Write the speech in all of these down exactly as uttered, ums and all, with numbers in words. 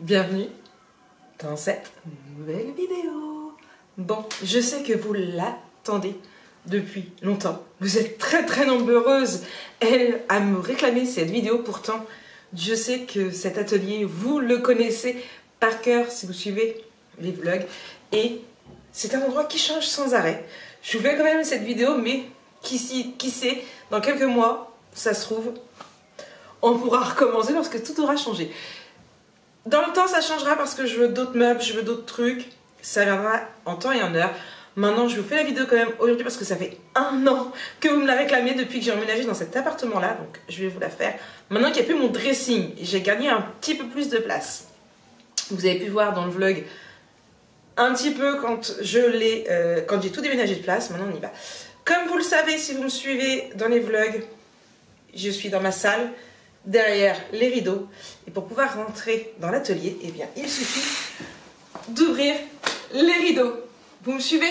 Bienvenue dans cette nouvelle vidéo. Bon, je sais que vous l'attendez depuis longtemps. Vous êtes très très nombreuses elles, à me réclamer cette vidéo. Pourtant, je sais que cet atelier, vous le connaissez par cœur si vous suivez les vlogs. Et c'est un endroit qui change sans arrêt. Je vous fais quand même cette vidéo, mais qui, qui sait, dans quelques mois, ça se trouve, on pourra recommencer parce que tout aura changé. Dans le temps, ça changera parce que je veux d'autres meubles, je veux d'autres trucs. Ça viendra en temps et en heure. Maintenant, je vous fais la vidéo quand même aujourd'hui parce que ça fait un an que vous me la réclamez depuis que j'ai emménagé dans cet appartement-là. Donc, je vais vous la faire. Maintenant qu'il n'y a plus mon dressing, j'ai gagné un petit peu plus de place. Vous avez pu voir dans le vlog un petit peu quand je l'ai, euh, quand j'ai tout déménagé de place. Maintenant, on y va. Comme vous le savez, si vous me suivez dans les vlogs, je suis dans ma salle, derrière les rideaux. Et pour pouvoir rentrer dans l'atelier, eh bien, il suffit d'ouvrir les rideaux. Vous me suivez?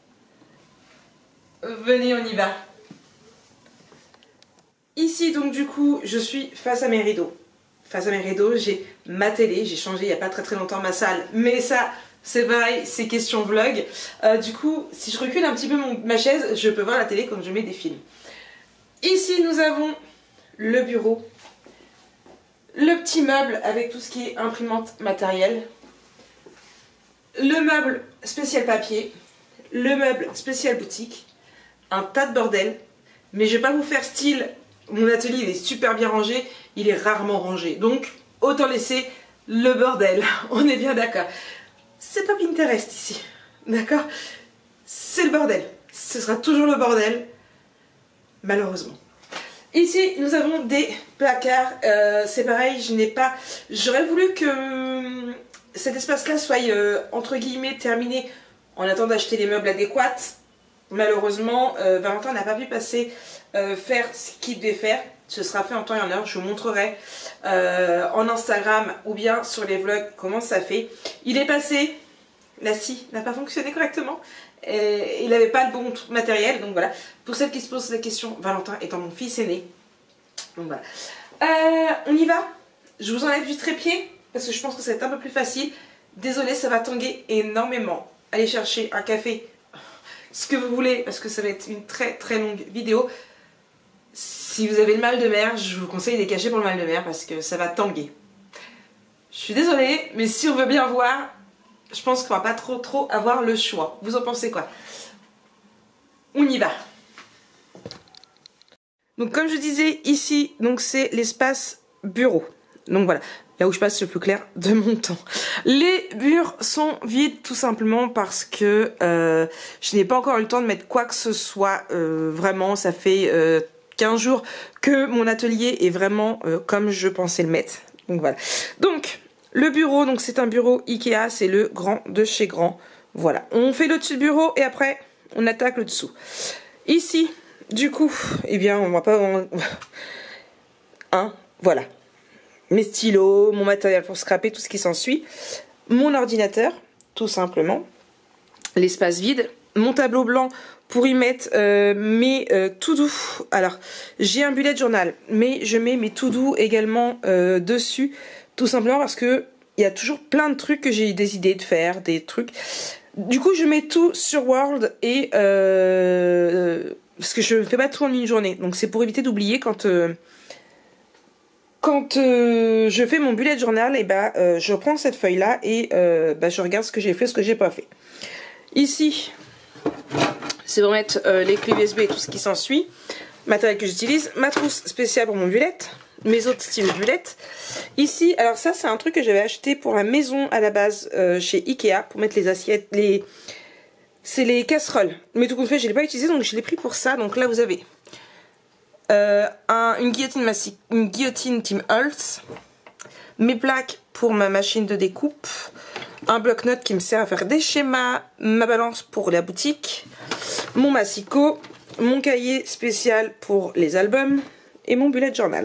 Venez, on y va. Ici, donc, du coup, je suis face à mes rideaux. Face à mes rideaux, j'ai ma télé. J'ai changé il n'y a pas très très longtemps ma salle. Mais ça, c'est pareil, c'est question vlog. Euh, du coup, si je recule un petit peu mon, ma chaise, je peux voir la télé quand je mets des films. Ici, nous avons le bureau. Le petit meuble avec tout ce qui est imprimante matérielle. Le meuble spécial papier. Le meuble spécial boutique. Un tas de bordel. Mais je vais pas vous faire style. Mon atelier il est super bien rangé. Il est rarement rangé. Donc autant laisser le bordel. On est bien d'accord. C'est pas Pinterest ici. D'accord? C'est le bordel. Ce sera toujours le bordel. Malheureusement. Ici, nous avons des placards. Euh, c'est pareil, je n'ai pas... J'aurais voulu que euh, cet espace-là soit, euh, entre guillemets, terminé en attendant d'acheter les meubles adéquats. Malheureusement, euh, Valentin n'a pas pu passer euh, faire ce qu'il devait faire. Ce sera fait en temps et en heure. Je vous montrerai euh, en Instagram ou bien sur les vlogs comment ça fait. Il est passé... La scie n'a pas fonctionné correctement. Et il n'avait pas le bon matériel, donc voilà. Pour celles qui se posent la question, Valentin étant mon fils aîné. Donc voilà. Euh, on y va. Je vous enlève du trépied parce que je pense que ça va être un peu plus facile. Désolée, ça va tanguer énormément. Allez chercher un café, ce que vous voulez, parce que ça va être une très très longue vidéo. Si vous avez le mal de mer, je vous conseille des cachets pour le mal de mer parce que ça va tanguer. Je suis désolée, mais si on veut bien voir... Je pense qu'on va pas trop trop avoir le choix. Vous en pensez quoi? On y va. Donc comme je disais ici, donc c'est l'espace bureau. Donc voilà, là où je passe le plus clair de mon temps. Les murs sont vides tout simplement parce que euh, je n'ai pas encore eu le temps de mettre quoi que ce soit. Euh, vraiment, ça fait euh, quinze jours que mon atelier est vraiment euh, comme je pensais le mettre. Donc voilà. Donc... Le bureau, donc c'est un bureau Ikea, c'est le grand de chez Grand. Voilà, on fait le dessus du bureau et après on attaque le dessous. Ici, du coup, eh bien on va pas... On... Hein, voilà. Mes stylos, mon matériel pour scraper, tout ce qui s'ensuit. Mon ordinateur, tout simplement. L'espace vide. Mon tableau blanc pour y mettre euh, mes euh, to-do. Alors, j'ai un bullet journal, mais je mets mes to-do également euh, dessus. Tout simplement parce que il y a toujours plein de trucs que j'ai des idées de faire, des trucs. Du coup, je mets tout sur Word et euh, parce que je ne fais pas tout en une journée. Donc c'est pour éviter d'oublier quand euh, quand euh, je fais mon bullet journal, et ben euh, je prends cette feuille là et euh, bah, je regarde ce que j'ai fait, ce que j'ai pas fait. Ici, c'est pour mettre euh, les clés U S B et tout ce qui s'ensuit. Matériel que j'utilise, ma trousse spéciale pour mon bullet. Mes autres styles de bulettes. Ici, alors ça c'est un truc que j'avais acheté pour la maison à la base euh, chez Ikea pour mettre les assiettes, les c'est les casseroles. Mais tout compte fait, je l'ai pas utilisé donc je l'ai pris pour ça. Donc là vous avez euh, un, une guillotine massive, une guillotine Tim Holtz, mes plaques pour ma machine de découpe, un bloc-notes qui me sert à faire des schémas, ma balance pour la boutique, mon massicot, mon cahier spécial pour les albums et mon bullet journal.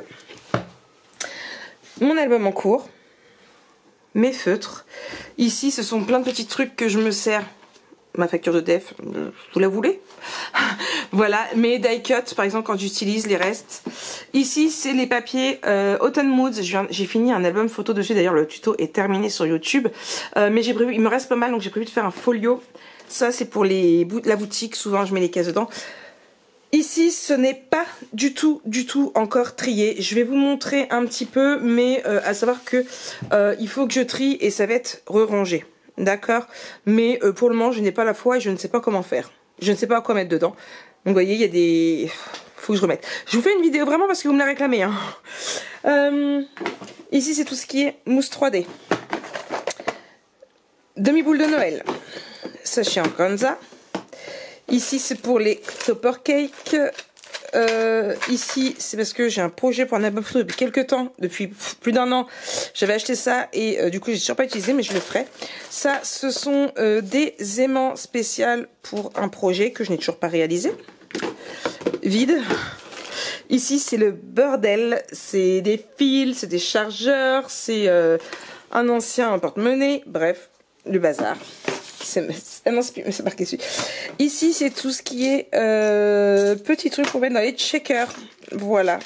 Mon album en cours, mes feutres. Ici, ce sont plein de petits trucs que je me sers. Ma facture de def, vous la voulez? Voilà, mes die cuts, par exemple, quand j'utilise les restes. Ici, c'est les papiers euh, Autumn Moods. J'ai fini un album photo dessus. D'ailleurs, le tuto est terminé sur YouTube. Euh, mais j'ai prévu, il me reste pas mal, donc j'ai prévu de faire un folio. Ça, c'est pour les, la boutique. Souvent, je mets les cases dedans. Ici, ce n'est pas du tout, du tout encore trié. Je vais vous montrer un petit peu, mais euh, à savoir que euh, il faut que je trie et ça va être re-rangé. D'accord? Mais euh, pour le moment, je n'ai pas la foi et je ne sais pas comment faire. Je ne sais pas quoi mettre dedans. Donc, vous voyez, il y a des... Faut que je remette. Je vous fais une vidéo vraiment parce que vous me la réclamez. Hein. Euh, ici, c'est tout ce qui est mousse trois D. Demi-boule de Noël. Sachet en Ganza. Ici, c'est pour les topper cakes. Euh, ici, c'est parce que j'ai un projet pour un album photo depuis quelques temps, depuis plus d'un an. J'avais acheté ça et euh, du coup, j'ai toujours pas utilisé, mais je le ferai. Ça, ce sont euh, des aimants spéciaux pour un projet que je n'ai toujours pas réalisé. Vide. Ici, c'est le bordel. C'est des fils, c'est des chargeurs, c'est euh, un ancien porte-monnaie. Bref, le bazar. C'est marqué dessus. Ici, c'est tout ce qui est euh, petits trucs pour mettre dans les checkers. Voilà.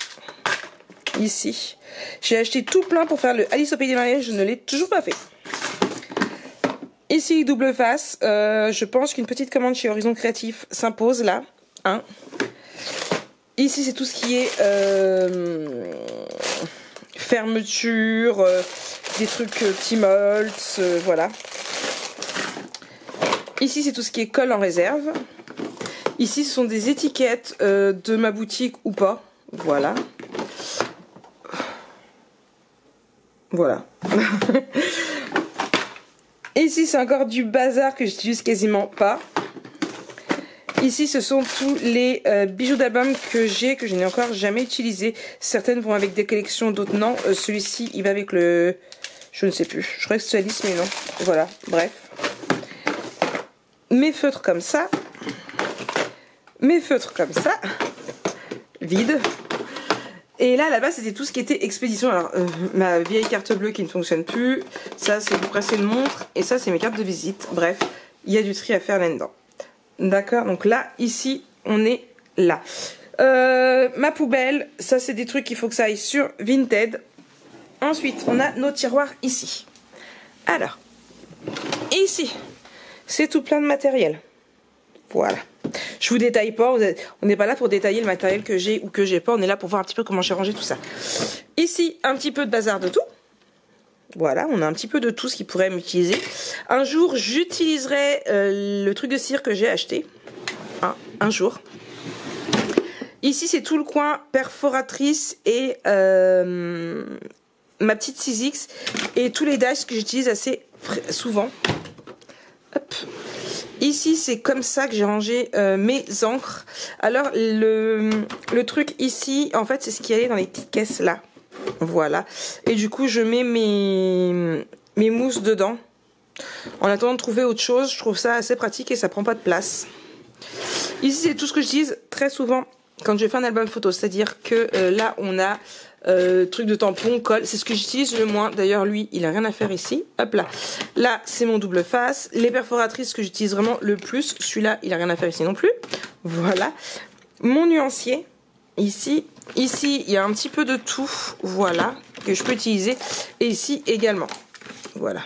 Ici. J'ai acheté tout plein pour faire le Alice au Pays des Merveilles. Je ne l'ai toujours pas fait. Ici, double face. Euh, je pense qu'une petite commande chez Horizon Créatif s'impose là. Hein. Ici, c'est tout ce qui est euh, fermeture, euh, des trucs euh, petits molts, euh, voilà. Ici, c'est tout ce qui est colle en réserve. Ici, ce sont des étiquettes euh, de ma boutique ou pas. Voilà. Voilà. Ici, c'est encore du bazar que j'utilise quasiment pas. Ici, ce sont tous les euh, bijoux d'album que j'ai, que je n'ai encore jamais utilisé. Certaines vont avec des collections, d'autres non. Euh, Celui-ci, il va avec le... Je ne sais plus. Je crois que c'est Alice, mais non. Voilà, bref. Mes feutres comme ça. Mes feutres comme ça. Vide. Et là, là-bas, c'était tout ce qui était expédition. Alors, euh, ma vieille carte bleue qui ne fonctionne plus. Ça, c'est pour presser une montre. Et ça, c'est mes cartes de visite. Bref, il y a du tri à faire là-dedans. D'accord, donc là, ici, on est là. Euh, ma poubelle, ça c'est des trucs qu'il faut que ça aille sur Vinted. Ensuite, on a nos tiroirs ici. Alors, ici, c'est tout plein de matériel. Voilà. Je vous détaille pas, on n'est pas là pour détailler le matériel que j'ai ou que j'ai pas. On est là pour voir un petit peu comment j'ai rangé tout ça. Ici, un petit peu de bazar de tout. Voilà, on a un petit peu de tout ce qui pourrait m'utiliser. Un jour, j'utiliserai euh, le truc de cire que j'ai acheté. Hein, un jour. Ici, c'est tout le coin perforatrice et euh, ma petite six X et tous les dies que j'utilise assez souvent. Hop. Ici, c'est comme ça que j'ai rangé euh, mes encres. Alors, le, le truc ici, en fait, c'est ce qui allait dans les petites caisses là. Voilà. Et du coup, je mets mes, mes mousses dedans. En attendant de trouver autre chose, je trouve ça assez pratique et ça prend pas de place. Ici, c'est tout ce que j'utilise très souvent quand je fais un album photo. C'est-à-dire que euh, là, on a euh, truc de tampon, colle. C'est ce que j'utilise le moins. D'ailleurs, lui, il a rien à faire ici. Hop là. Là, c'est mon double face. Les perforatrices que j'utilise vraiment le plus. Celui-là, il a rien à faire ici non plus. Voilà. Mon nuancier. Ici, ici, il y a un petit peu de tout, voilà, que je peux utiliser. Et ici également, voilà.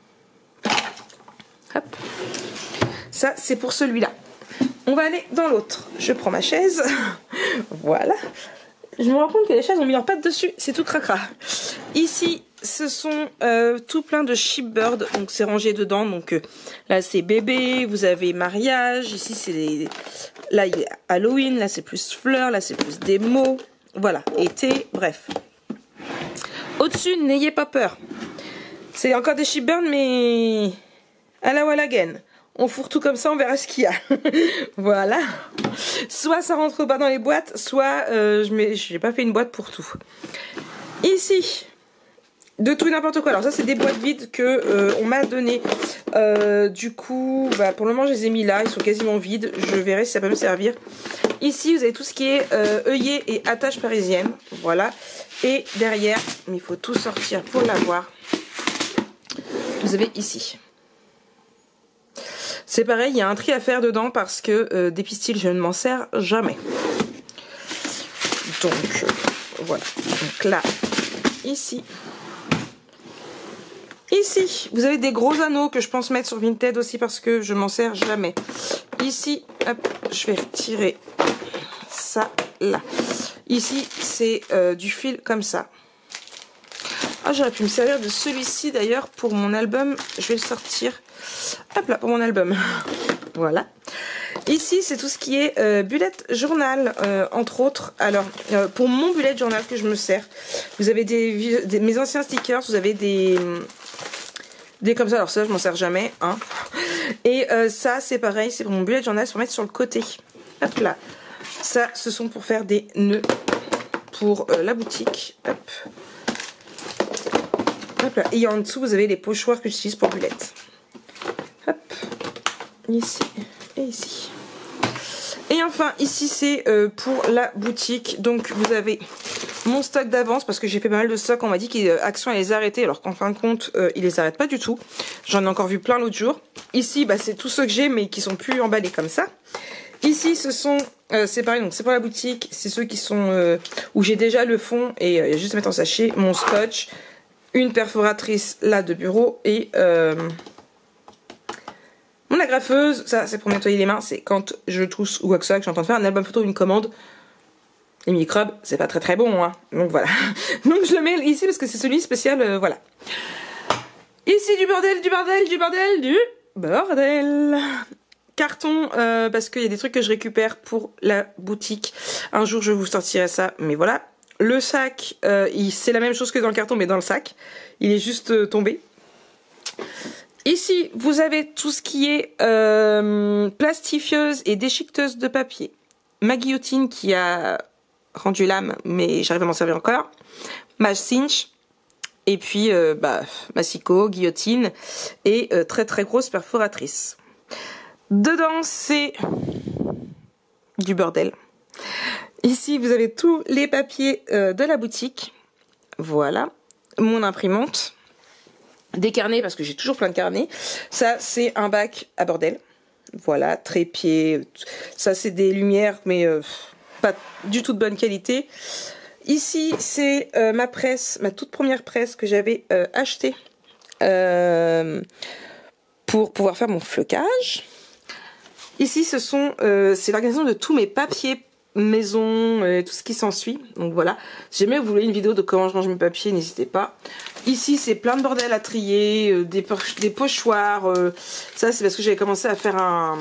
Hop. Ça, c'est pour celui-là. On va aller dans l'autre. Je prends ma chaise. Voilà. Je me rends compte que les chaises ont mis leurs pattes dessus. C'est tout cracra. Ici, ce sont euh, tout plein de chipboard. Donc, c'est rangé dedans. Donc, euh, là, c'est bébé. Vous avez mariage. Ici, c'est les... Là, il y a Halloween. Là, c'est plus fleurs. Là, c'est plus des mots. Voilà. Été. Bref. Au-dessus, n'ayez pas peur. C'est encore des chipboard, mais à la Wallagan. On fourre tout comme ça, on verra ce qu'il y a. Voilà. Soit ça rentre pas dans les boîtes, soit euh, je n'ai je pas fait une boîte pour tout. Ici, de tout et n'importe quoi. Alors ça, c'est des boîtes vides que euh, on m'a donné. Euh, du coup, bah, pour le moment, je les ai mis là. Ils sont quasiment vides. Je verrai si ça peut me servir. Ici, vous avez tout ce qui est euh, œillet et attache parisienne. Voilà. Et derrière, mais il faut tout sortir pour l'avoir. Vous avez ici. C'est pareil, il y a un tri à faire dedans parce que euh, des pistils, je ne m'en sers jamais. Donc, euh, voilà. Donc là, ici. Ici, vous avez des gros anneaux que je pense mettre sur Vinted aussi parce que je m'en sers jamais. Ici, hop, je vais retirer ça là. Ici, c'est euh, du fil comme ça. Ah, j'aurais pu me servir de celui-ci d'ailleurs pour mon album. Je vais le sortir. Hop là, pour mon album. Voilà. Ici, c'est tout ce qui est euh, bullet journal, euh, entre autres. Alors, euh, pour mon bullet journal que je me sers, vous avez des, des mes anciens stickers, vous avez des... Des comme ça, alors ça je m'en sers jamais, hein. Et euh, ça c'est pareil, c'est pour mon bullet journal, c'est pour mettre sur le côté. Hop là. Ça, ce sont pour faire des nœuds pour euh, la boutique. Hop. Hop là. Et en dessous vous avez les pochoirs que j'utilise pour bullet. Hop. Ici et ici. Et enfin ici c'est euh, pour la boutique. Donc vous avez mon stock d'avance parce que j'ai fait pas mal de stocks. On m'a dit qu'Action allait les arrêter alors qu'en fin de compte euh, ils les arrêtent pas du tout. J'en ai encore vu plein l'autre jour. Ici bah, c'est tous ceux que j'ai mais qui sont plus emballés comme ça. Ici ce sont, euh, c'est pareil, donc c'est pour la boutique. C'est ceux qui sont euh, où j'ai déjà le fond et il euh, y a juste à mettre en sachet. Mon scotch, une perforatrice là de bureau et euh, mon agrafeuse. Ça c'est pour nettoyer les mains. C'est quand je tousse ou quoi que ce soit que je suis en train de faire un album photo ou une commande. Les microbes, c'est pas très très bon, hein. Donc voilà. Donc je le mets ici parce que c'est celui spécial, euh, voilà. Ici du bordel, du bordel, du bordel, du bordel. Carton, euh, parce qu'il y a des trucs que je récupère pour la boutique. Un jour je vous sortirai ça, mais voilà. Le sac, euh, c'est la même chose que dans le carton, mais dans le sac. Il est juste euh, tombé. Ici, vous avez tout ce qui est euh, plastifieuse et déchiqueteuse de papier. Ma guillotine qui a rendu l'âme, mais j'arrive à m'en servir encore. Ma cinch, et puis euh, bah, massicot, guillotine, et euh, très très grosse perforatrice. Dedans, c'est du bordel. Ici, vous avez tous les papiers euh, de la boutique. Voilà. Mon imprimante. Des carnets, parce que j'ai toujours plein de carnets. Ça, c'est un bac à bordel. Voilà, trépied. Ça, c'est des lumières, mais... Euh, pas du tout de bonne qualité. Ici, c'est euh, ma presse, ma toute première presse que j'avais euh, achetée euh, pour pouvoir faire mon flocage. Ici, ce sont, euh, c'est l'organisation de tous mes papiers maison, et tout ce qui s'ensuit. Donc voilà. Si jamais vous voulez une vidéo de comment je range mes papiers, n'hésitez pas. Ici, c'est plein de bordel à trier, euh, des, po des pochoirs. Euh, ça, c'est parce que j'avais commencé à faire un...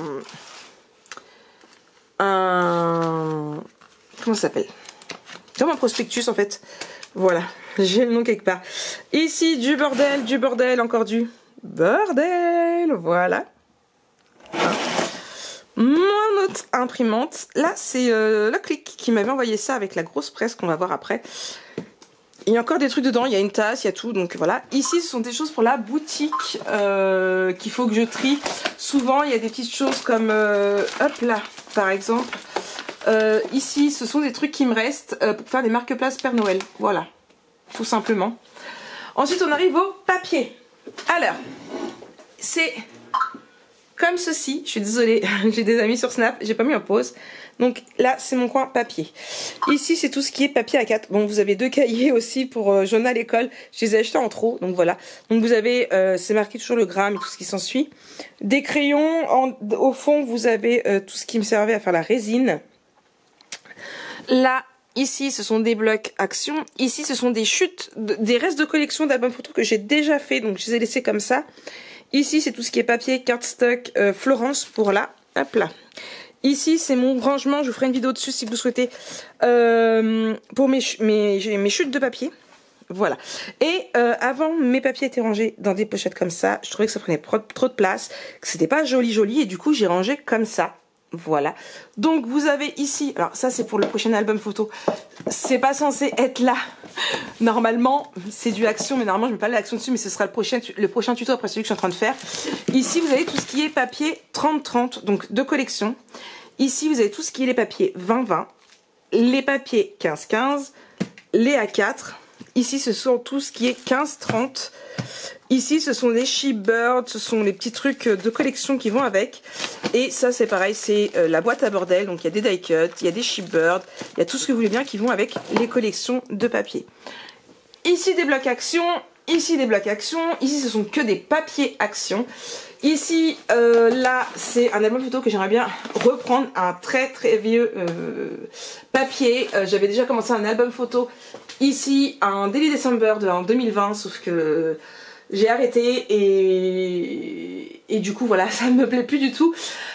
un... comment ça s'appelle? Comme un prospectus en fait. Voilà, j'ai le nom quelque part. Ici, du bordel, du bordel, encore du bordel. Voilà. Hein. Mon autre imprimante. Là, c'est euh, la Click qui m'avait envoyé ça avec la grosse presse qu'on va voir après. Il y a encore des trucs dedans, il y a une tasse, il y a tout, donc voilà. Ici, ce sont des choses pour la boutique euh, qu'il faut que je trie. Souvent, il y a des petites choses comme, euh, hop là, par exemple. Euh, ici, ce sont des trucs qui me restent euh, pour faire des marque-places Père Noël. Voilà, tout simplement. Ensuite, on arrive au papier. Alors, c'est comme ceci. Je suis désolée, j'ai des amis sur Snap, j'ai pas mis en pause. Donc là, c'est mon coin papier. Ici, c'est tout ce qui est papier A quatre. Bon, vous avez deux cahiers aussi pour euh, journal école. Je les ai achetés en trop, donc voilà. Donc vous avez, euh, c'est marqué toujours le gramme et tout ce qui s'ensuit. Des crayons. En, au fond, vous avez euh, tout ce qui me servait à faire la résine. Là, ici, ce sont des blocs Action. Ici, ce sont des chutes, des restes de collection d'albums photos que j'ai déjà fait. Donc je les ai laissés comme ça. Ici, c'est tout ce qui est papier, cardstock, euh, Florence pour là. Hop là. Ici, c'est mon rangement. Je vous ferai une vidéo dessus si vous souhaitez. Euh, pour mes, mes, mes chutes de papier. Voilà. Et euh, avant, mes papiers étaient rangés dans des pochettes comme ça. Je trouvais que ça prenait trop de place, que c'était pas joli joli. Et du coup, j'ai rangé comme ça. Voilà. Donc, vous avez ici... Alors, ça, c'est pour le prochain album photo. C'est pas censé être là. Normalement, c'est du Action. Mais normalement, je mets pas l'Action dessus. Mais ce sera le prochain, le prochain tuto après celui que je suis en train de faire. Ici, vous avez tout ce qui est papier trente trente. Donc, de collection. Ici, vous avez tout ce qui est les papiers vingt vingt. Les papiers quinze quinze. Les A quatre. Ici, ce sont tout ce qui est quinze trente. Ici, ce sont des She-Bird, ce sont les petits trucs de collection qui vont avec. Et ça, c'est pareil, c'est euh, la boîte à bordel. Donc, il y a des die-cut, il y a des She-Bird, il y a tout ce que vous voulez bien qui vont avec les collections de papier. Ici, des blocs action. Ici, des blocs action. Ici, ce sont que des papiers action. Ici, euh, là, c'est un album photo que j'aimerais bien reprendre. Un très, très vieux euh, papier. Euh, J'avais déjà commencé un album photo. Ici, un Daily December de, en deux mille vingt, sauf que... j'ai arrêté et, et du coup voilà, ça ne me plaît plus du tout.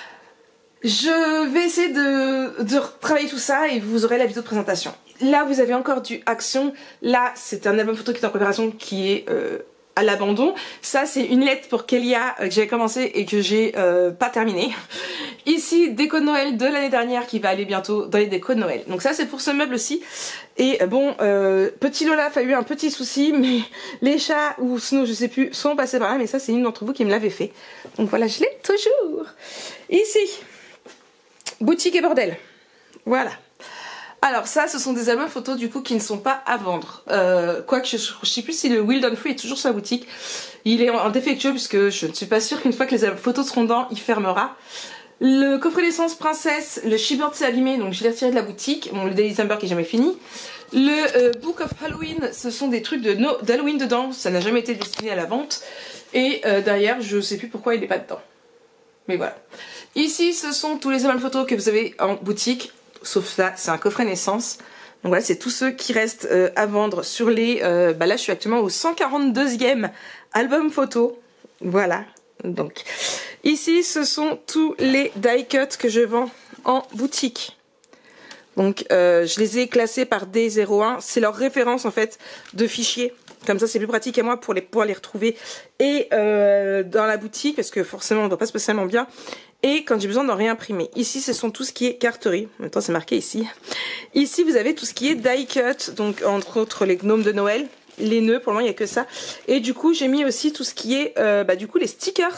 Je vais essayer de, de retravailler tout ça et vous aurez la vidéo de présentation. Là vous avez encore du action, là c'est un album photo qui est en préparation qui est euh, à l'abandon. Ça c'est une lettre pour Kélia euh, que j'avais commencé et que j'ai euh, pas terminé. Ici déco de Noël de l'année dernière qui va aller bientôt dans les décos de Noël. Donc ça c'est pour ce meuble aussi. Et bon, euh, petit Olaf a eu un petit souci, mais les chats ou Snow, je sais plus, sont passés par là, mais ça c'est une d'entre vous qui me l'avait fait. Donc voilà, je l'ai toujours. Ici, boutique et bordel. Voilà. Alors ça, ce sont des albums photos du coup qui ne sont pas à vendre. Euh, Quoique je, je sais plus si le Wild on Free est toujours sur la boutique. Il est en, en défectueux puisque je ne suis pas sûre qu'une fois que les albums photos seront dedans, il fermera. Le coffret d'essence princesse, le She-Bird s'est abîmé donc je l'ai retiré de la boutique. Bon, le Daily December qui est jamais fini. Le euh, Book of Halloween, ce sont des trucs de no d'Halloween dedans, ça n'a jamais été destiné à la vente. Et euh, derrière, je sais plus pourquoi il n'est pas dedans. Mais voilà. Ici, ce sont tous les albums photos que vous avez en boutique, sauf ça, c'est un coffret naissance. Donc voilà, c'est tous ceux qui restent euh, à vendre sur les... Euh, bah là, je suis actuellement au cent quarante-deuxième album photo. Voilà. Donc, ici, ce sont tous les die cuts que je vends en boutique. Donc, euh, je les ai classés par D zéro un. C'est leur référence, en fait, de fichiers. Comme ça, c'est plus pratique à moi pour les, pouvoir les retrouver. Et euh, dans la boutique, parce que forcément, on ne voit pas spécialement bien. Et quand j'ai besoin d'en réimprimer. Ici, ce sont tout ce qui est carterie. En même temps, c'est marqué ici. Ici, vous avez tout ce qui est die cut. Donc, entre autres, les gnomes de Noël. Les nœuds, pour le moment, il n'y a que ça. Et du coup, j'ai mis aussi tout ce qui est, euh, bah, du coup, les stickers,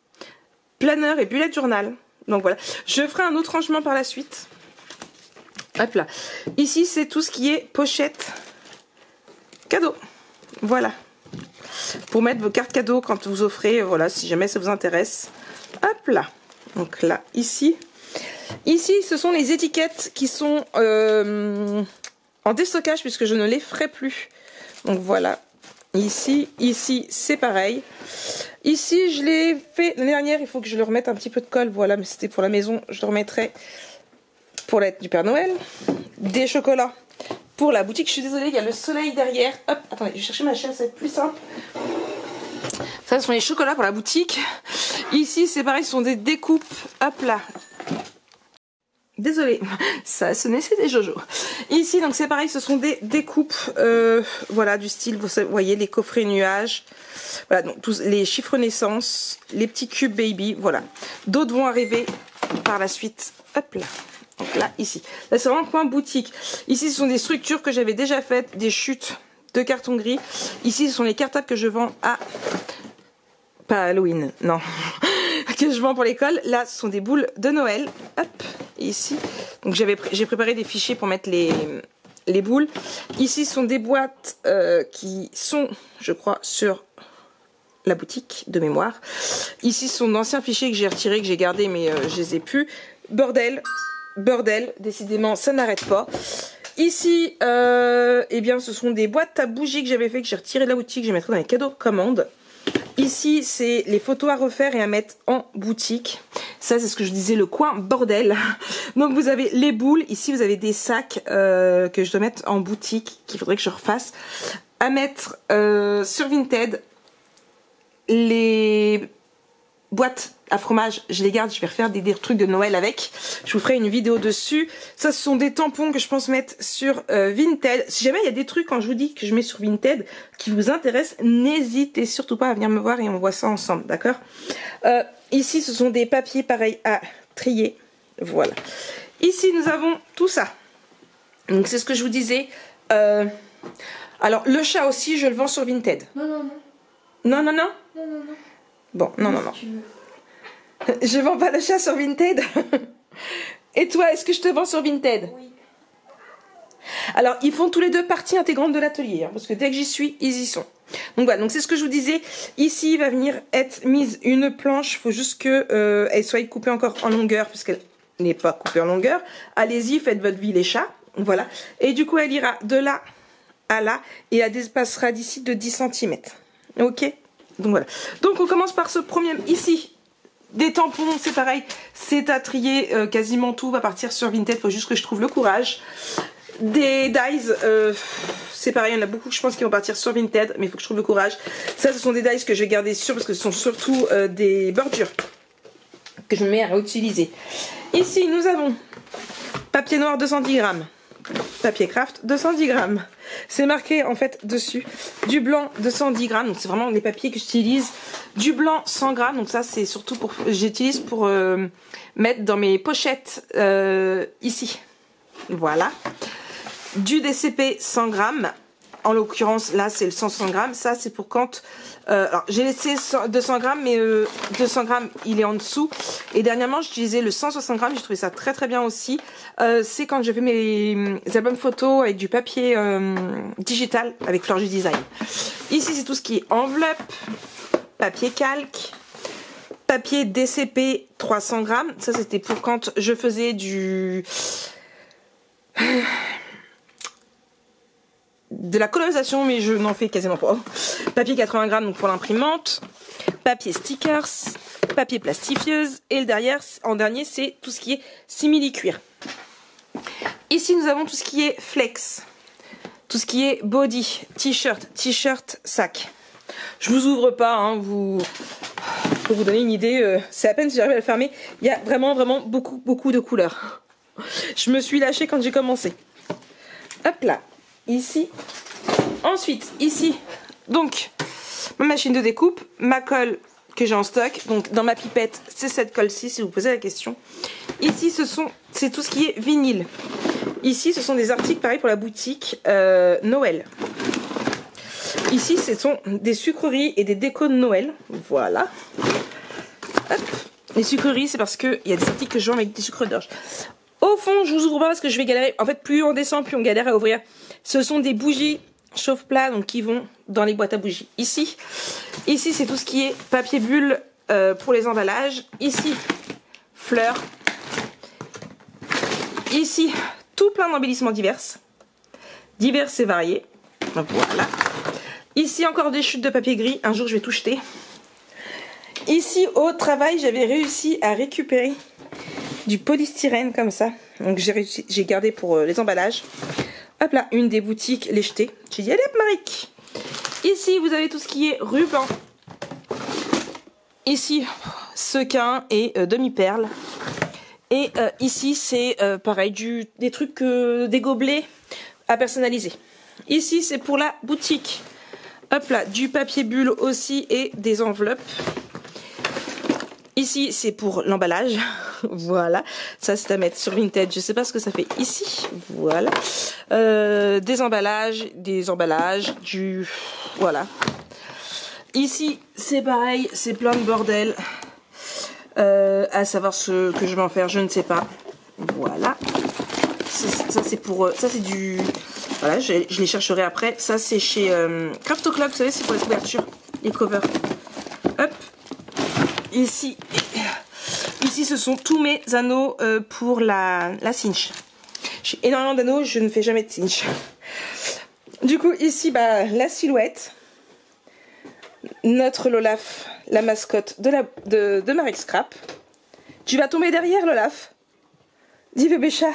planeur et bullet journal. Donc voilà. Je ferai un autre rangement par la suite. Hop là. Ici, c'est tout ce qui est pochette cadeau. Voilà. Pour mettre vos cartes cadeaux quand vous offrez, voilà, si jamais ça vous intéresse. Hop là. Donc là, ici. Ici, ce sont les étiquettes qui sont euh, en déstockage puisque je ne les ferai plus. Donc voilà. Ici, ici, c'est pareil. Ici, je l'ai fait l'année dernière. Il faut que je le remette un petit peu de colle. Voilà, mais c'était pour la maison. Je le remettrai pour l'être du Père Noël. Des chocolats pour la boutique. Je suis désolée, il y a le soleil derrière. Hop, attendez, je vais chercher ma chaise, ça va être plus simple. Ça, ce sont les chocolats pour la boutique. Ici, c'est pareil, ce sont des découpes. Hop là. Désolée, ça sonnait, c'est des Jojo. Ici, donc c'est pareil, ce sont des découpes, euh, voilà, du style, vous voyez, les coffrets nuages. Voilà, donc tous les chiffres naissance, les petits cubes baby, voilà. D'autres vont arriver par la suite. Hop là. Donc là, ici. Là, c'est vraiment point boutique. Ici, ce sont des structures que j'avais déjà faites, des chutes de carton gris. Ici, ce sont les cartables que je vends à... Pas Halloween, non. que je vends pour l'école. Là, ce sont des boules de Noël. Hop, ici. Donc, j'avais j'ai préparé des fichiers pour mettre les, les boules. Ici, ce sont des boîtes euh, qui sont, je crois, sur la boutique de mémoire. Ici, ce sont d'anciens fichiers que j'ai retirés, que j'ai gardés, mais euh, je les ai plus. Bordel. Bordel, décidément ça n'arrête pas. Ici, euh, eh bien ce sont des boîtes à bougies que j'avais fait, que j'ai retiré de la boutique, je les mettrai dans les cadeaux de commande. Ici, c'est les photos à refaire et à mettre en boutique. Ça, c'est ce que je disais, le coin bordel. Donc vous avez les boules, ici vous avez des sacs euh, que je dois mettre en boutique, qu'il faudrait que je refasse. À mettre euh, sur Vinted, les boîtes à fromage, je les garde, je vais refaire des, des trucs de Noël avec. Je vous ferai une vidéo dessus. Ça, ce sont des tampons que je pense mettre sur euh, Vinted. Si jamais il y a des trucs, quand je vous dis que je mets sur Vinted, qui vous intéressent, n'hésitez surtout pas à venir me voir et on voit ça ensemble, d'accord? euh, Ici, ce sont des papiers pareils à trier. Voilà. Ici, nous avons tout ça. Donc, c'est ce que je vous disais. Euh, alors, le chat aussi, je le vends sur Vinted. Non, non, non. Non, non, non? Non, non, non. Bon, non, non, non. Je vends pas le chat sur Vinted. Et toi, est-ce que je te vends sur Vinted? Oui. Alors, ils font tous les deux partie intégrante de l'atelier, hein, parce que dès que j'y suis, ils y sont. Donc voilà, donc c'est ce que je vous disais. Ici, il va venir être mise une planche. Il faut juste qu'elle euh, soit coupée encore en longueur, puisqu'elle n'est pas coupée en longueur. Allez-y, faites votre vie les chats. Voilà. Et du coup, elle ira de là à là, et elle dépassera d'ici de dix centimètres. Ok? Donc voilà. Donc on commence par ce premier, ici. Des tampons, c'est pareil, c'est à trier, euh, quasiment tout va partir sur Vinted, il faut juste que je trouve le courage. Des dies, euh, c'est pareil, il y en a beaucoup je pense qui vont partir sur Vinted, mais il faut que je trouve le courage. Ça, ce sont des dies que je vais garder sur, parce que ce sont surtout euh, des bordures que je me mets à réutiliser. Ici, nous avons papier noir deux cent dix grammes, papier craft deux cent dix grammes. C'est marqué en fait dessus du blanc deux cent dix grammes, donc c'est vraiment les papiers que j'utilise. Du blanc cent grammes, donc ça c'est surtout pour, j'utilise pour euh, mettre dans mes pochettes euh, ici. Voilà. Du D C P cent grammes, en l'occurrence là c'est le cent soixante grammes, ça c'est pour quand, euh, alors j'ai laissé deux cents grammes mais euh, deux cents grammes il est en dessous, et dernièrement j'utilisais le cent soixante grammes, j'ai trouvé ça très très bien aussi, euh, c'est quand je fais mes, mes albums photos avec du papier euh, digital avec Fleur du Design. Ici c'est tout ce qui est enveloppe, papier calque, papier D C P trois cents grammes, ça c'était pour quand je faisais du... de la colorisation, mais je n'en fais quasiment pas. Papier quatre-vingts grammes donc pour l'imprimante, papier stickers, papier plastifieuse, et le derrière, en dernier, c'est tout ce qui est simili-cuir. Ici, nous avons tout ce qui est flex, tout ce qui est body, t-shirt, t-shirt, sac. Je vous ouvre pas, hein, vous... pour vous donner une idée, euh, c'est à peine si j'arrive à le fermer. Il y a vraiment, vraiment beaucoup, beaucoup de couleurs. Je me suis lâchée quand j'ai commencé. Hop là. Ici, ensuite ici, donc ma machine de découpe, ma colle que j'ai en stock, donc dans ma pipette c'est cette colle-ci si vous posez la question. Ici ce sont, c'est tout ce qui est vinyle. Ici ce sont des articles pareil pour la boutique euh, Noël. Ici ce sont des sucreries et des décos de Noël, voilà. Hop. Les sucreries c'est parce qu'il y a des articles que je vends avec des sucres d'orge. Au fond, je vous ouvre pas parce que je vais galérer. En fait, plus on descend, plus on galère à ouvrir. Ce sont des bougies chauffe-plat, donc qui vont dans les boîtes à bougies. Ici, ici c'est tout ce qui est papier bulle euh, pour les emballages. Ici, fleurs. Ici, tout plein d'embellissements divers. Divers et variés. Voilà. Ici, encore des chutes de papier gris. Un jour, je vais tout jeter. Ici, au travail, j'avais réussi à récupérer du polystyrène comme ça, donc j'ai gardé pour euh, les emballages. Hop là, une des boutiques, les jeter. J'ai dit allez hop Maric. Ici vous avez tout ce qui est ruban. Ici sequin et euh, demi-perle. Et euh, ici c'est euh, pareil, du, des trucs, euh, des gobelets à personnaliser. Ici c'est pour la boutique. Hop là, du papier bulle aussi et des enveloppes. Ici, c'est pour l'emballage. Voilà. Ça, c'est à mettre sur Vinted. Je sais pas ce que ça fait ici. Voilà. Euh, des emballages, des emballages, du... Voilà. Ici, c'est pareil. C'est plein de bordel. Euh, à savoir ce que je vais en faire, je ne sais pas. Voilà. Ça, c'est pour... Ça, c'est du... Voilà, je, je les chercherai après. Ça, c'est chez euh, Craft Club. Vous savez, c'est pour les couvertures, les covers. Hop. Ici, ici ce sont tous mes anneaux euh, pour la, la cinch. J'ai énormément d'anneaux, je ne fais jamais de cinch. Du coup, ici, bah, la silhouette. Notre Lolaf, la mascotte de, la, de, de Maric Scrap. Tu vas tomber derrière, Lolaf. Dis bébé chat.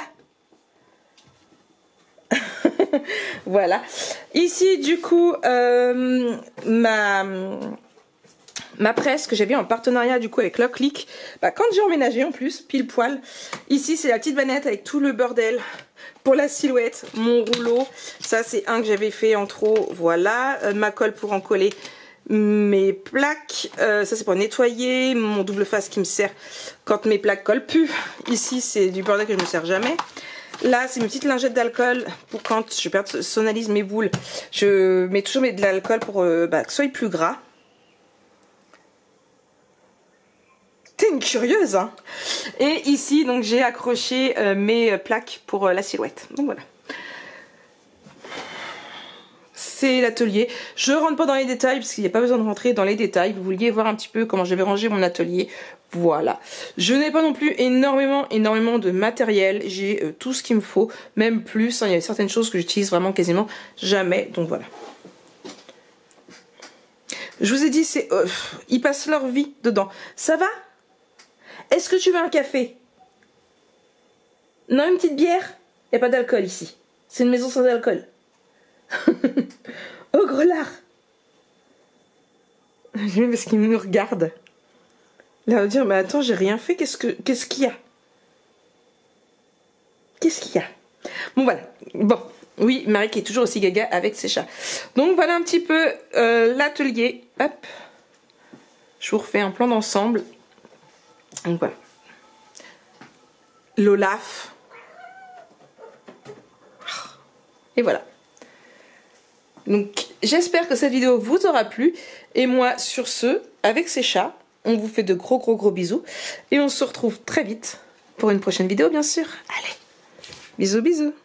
Voilà. Ici, du coup, euh, ma... ma presse que j'avais en partenariat du coup avec Locklick, bah, quand j'ai emménagé en plus, pile poil. Ici c'est la petite banette avec tout le bordel pour la silhouette, mon rouleau, ça c'est un que j'avais fait en trop, voilà, euh, ma colle pour en coller mes plaques, euh, ça c'est pour nettoyer, mon double face qui me sert quand mes plaques collent plus. Ici c'est du bordel que je ne me sers jamais. Là c'est une petite lingette d'alcool pour quand je personnalise mes boules, je mets toujours de l'alcool pour euh, bah, que ce soit plus gras. T'es une curieuse, hein. Et ici, donc j'ai accroché euh, mes plaques pour euh, la silhouette. Donc voilà. c'est l'atelier. Je rentre pas dans les détails parce qu'il n'y a pas besoin de rentrer dans les détails. Vous vouliez voir un petit peu comment j'avais rangé mon atelier. Voilà. Je n'ai pas non plus énormément, énormément de matériel. J'ai euh, tout ce qu'il me faut, même plus. Hein. Il y a certaines choses que j'utilise vraiment quasiment jamais. Donc voilà. Je vous ai dit, c'est, euh, ils passent leur vie dedans. Ça va? Est-ce que tu veux un café? Non, une petite bière? Il n'y a pas d'alcool ici. C'est une maison sans alcool. Oh, grelard! J'aime parce qu'il me regarde. Là, on va dire, mais attends, j'ai rien fait. Qu'est-ce que, qu'est-ce qu'il y a? Qu'est-ce qu'il y a? Bon, voilà. Bon. Oui, Marie qui est toujours aussi gaga avec ses chats. Donc, voilà un petit peu euh, l'atelier. Hop. Je vous refais un plan d'ensemble. Donc, voilà. L'Olaf. Et voilà. Donc, j'espère que cette vidéo vous aura plu. Et moi, sur ce, avec ces chats, on vous fait de gros gros gros bisous. Et on se retrouve très vite pour une prochaine vidéo, bien sûr. Allez, bisous bisous.